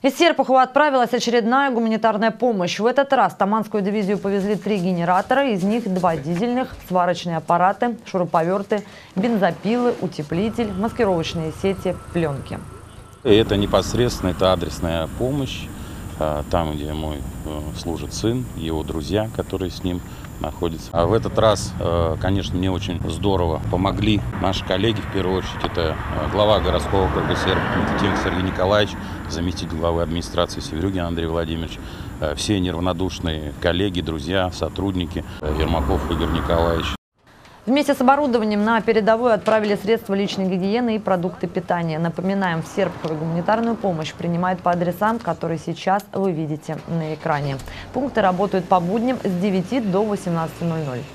Из Серпухова отправилась очередная гуманитарная помощь. В этот раз в Таманскую дивизию повезли 3 генератора, из них 2 дизельных, сварочные аппараты, шуруповерты, бензопилы, утеплитель, маскировочные сети, пленки. Это непосредственно это адресная помощь, там, где мой служит сын, его друзья, которые с ним находятся. А в этот раз, конечно, мне очень здорово помогли наши коллеги, в первую очередь, это глава городского округа Серпухов Сергей Николаевич, заместитель главы администрации Северюгин Андрей Владимирович, все неравнодушные коллеги, друзья, сотрудники, Ермаков Игорь Николаевич. Вместе с оборудованием на передовую отправили средства личной гигиены и продукты питания. Напоминаем, в Серпухове гуманитарную помощь принимают по адресам, которые сейчас вы видите на экране. Пункты работают по будням с 9 до 18:00.